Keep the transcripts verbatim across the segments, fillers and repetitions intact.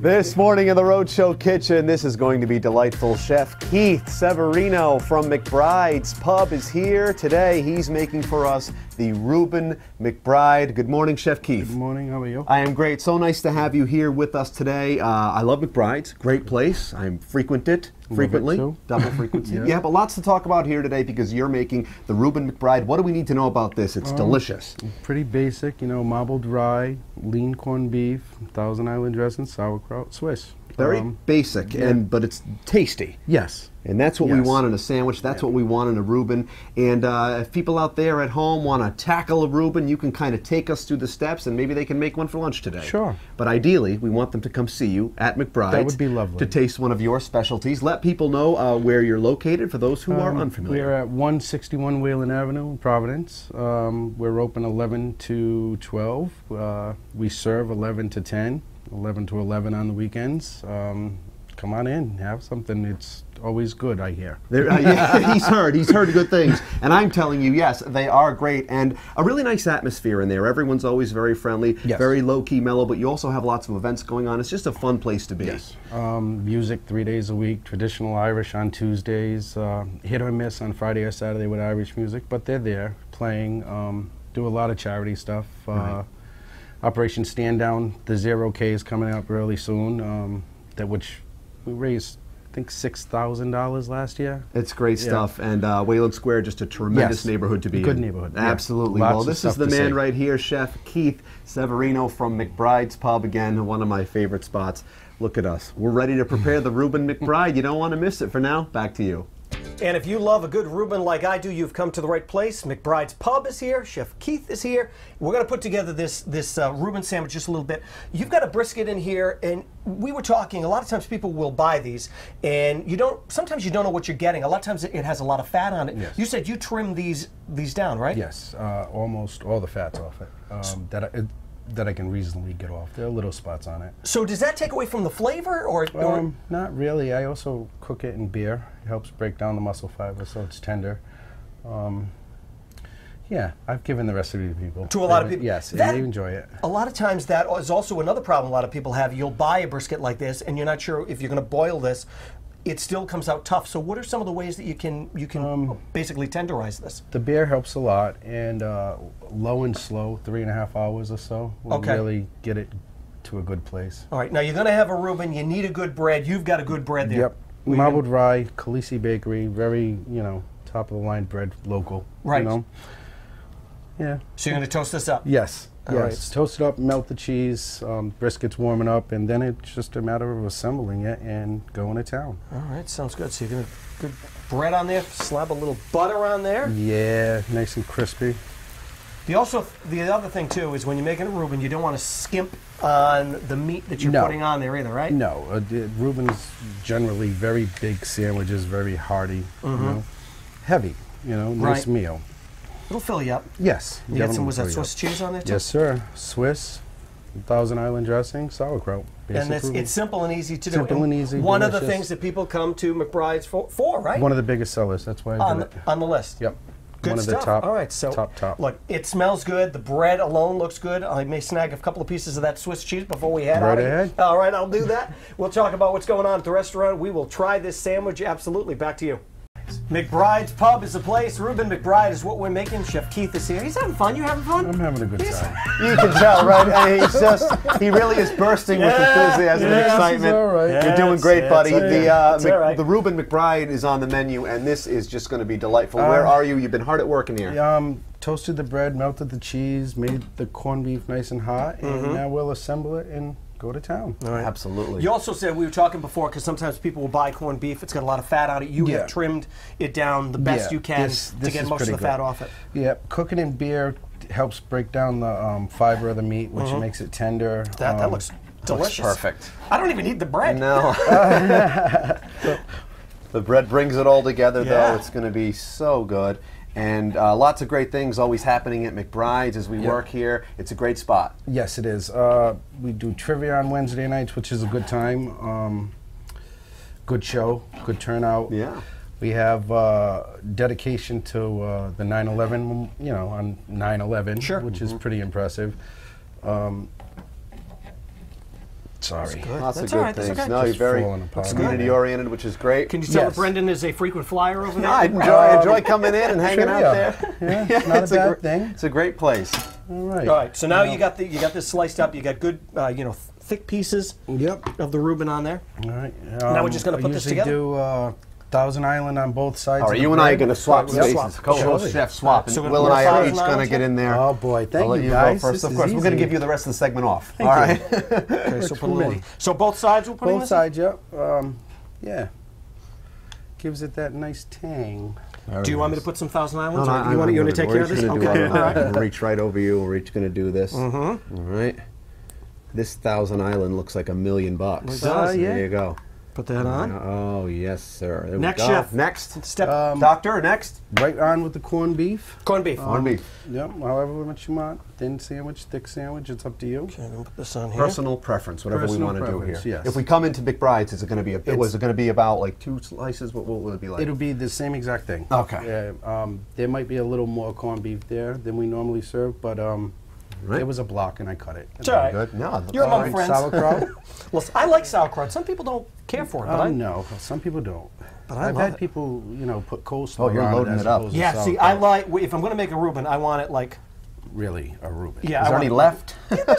This morning in the Rhode Show kitchen, this is going to be delightful. Chef Keith Severino from McBride's Pub is here today. He's making for us the Reuben McBride. Good morning, Chef Keith. Good morning. How are you? I am great. So nice to have you here with us today. Uh, I love McBride's. Great place. I frequent it frequently. Love it too. Double frequency. Yeah. yeah, but lots to talk about here today because you're making the Reuben McBride. What do we need to know about this? It's um, delicious. Pretty basic, you know, marbled rye, lean corned beef, Thousand Island dressing, sauerkraut, Swiss. Very um, basic, yeah. and but it's tasty. Yes. And that's what yes. we want in a sandwich. That's yeah. what we want in a Reuben. And uh, if people out there at home want to tackle a Reuben, you can kind of take us through the steps, and maybe they can make one for lunch today. Sure. But ideally, we want them to come see you at McBride's. That would be lovely. To taste one of your specialties. Let people know uh, where you're located for those who um, are unfamiliar. We're at one sixty-one Wayland Avenue in Providence. Um, we're open eleven to twelve. Uh, we serve eleven to ten, eleven to eleven on the weekends. Um, come on in, have something. It's always good, I hear. There, uh, yeah, he's heard. He's heard good things. And I'm telling you, yes, they are great. And a really nice atmosphere in there. Everyone's always very friendly, yes. very low-key, mellow, but you also have lots of events going on. It's just a fun place to be. Yes. Um, music three days a week, traditional Irish on Tuesdays, uh, hit or miss on Friday or Saturday with Irish music, but they're there playing, um, do a lot of charity stuff. Uh, right. Operation Stand Down, the Zero K is coming up really soon, um, that which we raised I think six thousand dollars last year. It's great yeah. stuff, and uh, Wayland Square, just a tremendous yes. neighborhood to be Good in. neighborhood. Absolutely. Yeah. Well, this is the man right here, Chef Keith Severino from McBride's Pub, again, one of my favorite spots. Look at us. We're ready to prepare the Reuben McBride. You don't want to miss it. For now, back to you. And if you love a good Reuben like I do, you've come to the right place. McBride's Pub is here. Chef Keith is here. We're going to put together this this uh, Reuben sandwich just a little bit. You've got a brisket in here, and we were talking, a lot of times people will buy these, and you don't, sometimes you don't know what you're getting. A lot of times it has a lot of fat on it. Yes. You said you trim these these down, right? Yes, uh, almost all the fat's off it. Um, that, I, it that I can reasonably get off. There are little spots on it. So does that take away from the flavor, or? or Um, not really. I also cook it in beer. It helps break down the muscle fiber so it's tender. Um, yeah, I've given the recipe to people. To a lot they, of people? Yes, that, and they enjoy it. A lot of times that is also another problem a lot of people have. You'll buy a brisket like this and you're not sure if you're going to boil this. It still comes out tough. So what are some of the ways that you can you can um, basically tenderize this? The beer helps a lot, and uh, low and slow, three and a half hours or so, will okay. really get it to a good place. All right, now you're going to have a Reuben. You need a good bread. You've got a good bread there. Yep. Marbled rye, Khaleesi Bakery, very, you know, top of the line bread, local. Right. You know? Yeah. So you're going to toast this up? Yes. All yes. right. Toast it up, melt the cheese, um, brisket's warming up, and then it's just a matter of assembling it and going to town. All right, sounds good. So you're going to good bread on there, slap a little butter on there. Yeah, nice and crispy. The also the other thing too is when you're making a Reuben, you don't want to skimp on the meat that you're no. putting on there either, right? No, uh, the, Reuben's generally very big sandwiches, very hearty, mm-hmm. you know, heavy, you know, nice right. meal. It'll fill you up. Yes. You got some, was that Swiss cheese on there too? Yes, sir. Swiss, Thousand Island dressing, sauerkraut. And it's, it's simple and easy to simple do. and easy. One delicious. of the things that people come to McBride's for, for right? One of the biggest sellers. That's why I on do the, it. on the list. Yep. Good One of stuff. the top. All right, so top top. Look, it smells good. The bread alone looks good. I may snag a couple of pieces of that Swiss cheese before we head right out. ahead. All right, I'll do that. We'll talk about what's going on at the restaurant. We will try this sandwich. Absolutely. Back to you. McBride's Pub is the place. Reuben McBride is what we're making. Chef Keith is here. He's having fun. You having fun? I'm having a good He's time. You can tell, right? And he's just, he really is bursting with Yeah, enthusiasm yeah, and excitement. all right. You're doing great, Yeah, buddy. it's all The, right. uh, It's Mc, all right. the Reuben McBride is on the menu, and this is just going to be delightful. Uh, Where are you? You've been hard at work in here. Um, toasted the bread, melted the cheese, made the corned beef nice and hot, Mm-hmm. and now we'll assemble it and go to town. All right. Absolutely. You also said, we were talking before, because sometimes people will buy corned beef. It's got a lot of fat on it. You Yeah. have trimmed it down the best Yeah, you can this- to this get is most of the pretty fat good. off it. Yeah, cooking in beer helps break down the um, fiber of the meat, which Mhm. makes it tender. That, that Um, looks delicious. perfect. I don't even need the bread. No. The bread brings it all together, Yeah. though. It's going to be so good. And uh, lots of great things always happening at McBride's as we Yep. work here. It's a great spot. Yes, it is. Uh, we do trivia on Wednesday nights, which is a good time. Um, good show, good turnout. Yeah. We have uh, dedication to uh, the nine eleven, you know, on nine eleven, Sure. which is pretty impressive. Um, Sorry. Good. Lots That's of all good right, that's things. okay. No, you're Just very falling apart. community-oriented, which is great. Can you tell Yes. that Brendan is a frequent flyer over there? I enjoy, I enjoy coming in and hanging Sure out we are. there. Yeah, it's not a it's bad gr- thing. It's a great place. All right. All right. So now you got the you got this sliced up. You got good, uh, you know, th- thick pieces Yep. of the Reuben on there. All right. Now we're just gonna I put this usually together? do uh, Thousand Island on both sides. All of right, the you and I are bread. going to swap We'll spaces. swap. Co-host Sure. chef swap. So And we're Will gonna and I put are a each thousand going to islands get here? in there. Oh boy, thank I'll let you you guys. go first. This Of is course, we're going to easy. give you the rest of the segment off. Thank All you. right. Okay, so Works put a for little. me. So both sides we're putting Both this? sides, yep. Um, yeah. Gives it that nice tang. Do you want me to put some Thousand No, Islands? no, or I'm- you want I'm you want good. to take We're care of each this? gonna do Okay. our own. All right. I'm gonna reach right over you. We're each going to do this. Mm-hmm. All right. This Thousand Island looks like a million bucks. It does. Uh, yeah. There you go. Put that on. Oh, yes, sir. There Next we go. chef. Next. Step. Um, Doctor, next. Right on with the corned beef. Corned beef. Corned beef. Yep, however much you want. Thin sandwich, thick sandwich, it's up to you. Okay, I'm gonna put this on here. Personal preference, whatever Personal we want to do here. preference, yes. If we come into McBride's, is it going to be a? It's- was it going to be about like two slices? What, what will it be like? It'll be the same exact thing. Okay. Yeah, um, there might be a little more corned beef there than we normally serve, but um, Right. it was a block and I cut it. It's all right. Good. No, You're among Alright, friends. Sauerkraut? Listen, I like sauerkraut. Some people don't care for it, but uh, I no, some people don't. But I I've love had it. people, you know, put coleslaw Oh, you're on loading it, as it up. opposed to Yeah, see, I sauerkraut. like if I'm going to make a Reuben, I want it like Really, a Reuben. yeah. Is I there want any it- left?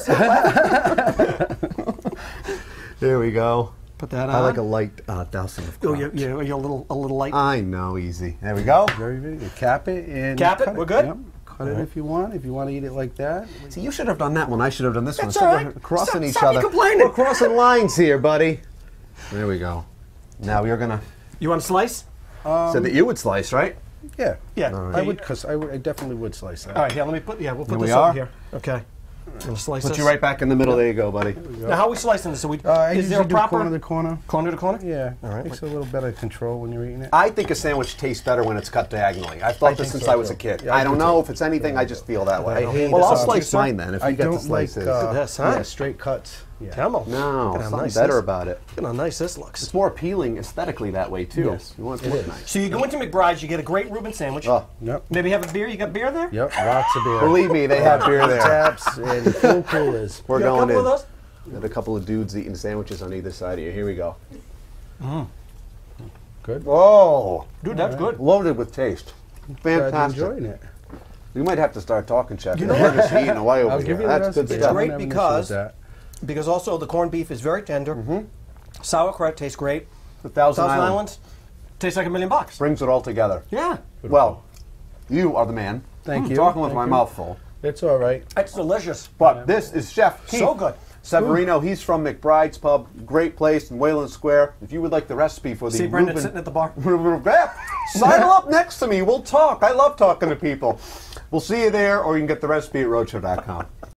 There we go. Put that on. I like a light uh, dousing of Oh, kraut. you you you're a little a little light. I know, easy. There we go. Very, very good. Cap it and Cap it? cut We're good? Yep. Cut it if you want. If you want to eat it like that. See, you should have done that one. I should have done this That's one. all Instead right. of crossing Stop- each stop other. you complaining. We're crossing lines here, buddy. There we go. Now you're gonna. You want a slice? Said that you would slice, right? Yeah. Yeah. I would, cause I, would, I definitely would slice that. All right, here. Let me put. Yeah, we'll put Here this we over are. here. Okay. I'm gonna slice Put this. you right back in the middle. There you go, buddy. Now, how are we slicing this? So we, Uh, I is there a usually do proper corner to corner. corner to corner? Yeah. All right. Makes it a little better control when you're eating it. I think a sandwich tastes better when it's cut diagonally. I've thought I this think since so, I was too. a kid. Yeah, I I don't do, know too. if it's anything. I just feel that way. I hate well, this I'll on slice juicer. mine then. If I you get the don't like slices. uh, this, huh? yeah, straight cuts. Yeah. Camel. no, Look at how something nice better this- about it. Look at how nice this looks. It's more appealing aesthetically that way too. Yes, You want it it to look is. nice. So you go into McBride's, you get a great Reuben sandwich. Oh, Yep. Maybe have a beer. You got beer there? Yep. Lots of beer. believe me, they have beer there. Taps and full coolers. We're You got a going couple in. of those? Got a couple of dudes eating sandwiches on either side of you. Here we go. Good. Whoa, Dude, that's good. loaded with taste. Glad you're Fantastic. enjoying it. You might have to start talking, Chef. You You're know what? just eating away over I'll here. give you That's the good recipe. stuff. I great don't have an issue because- with that. Because also the corned beef is very tender. Mm-hmm. Sauerkraut tastes great. The Thousand, Thousand Island Islands tastes like a million bucks. brings it all together. Yeah. Well, you are the man. Thank I'm you. talking with Thank my you. mouth full. It's all right. It's delicious. But this is Chef Keith So good. Severino. He's from McBride's Pub. Great place in Wayland Square. If you would like the recipe for the See Brendan Reuben- sitting at the bar. Sidle up next to me. We'll talk. I love talking to people. We'll see you there, or you can get the recipe at roadshow dot com.